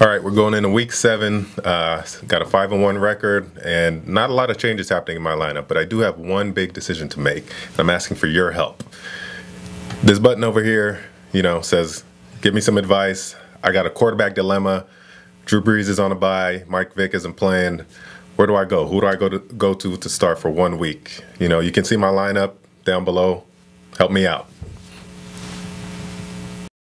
All right, we're going into week 7. Got a 5-1 record, and not a lot of changes happening in my lineup, but I do have one big decision to make. I'm asking for your help. This button over here, says, give me some advice. I got a quarterback dilemma. Drew Brees is on a bye. Mike Vick isn't playing. Where do I go? Who do I go to start for 1 week? You can see my lineup down below. Help me out.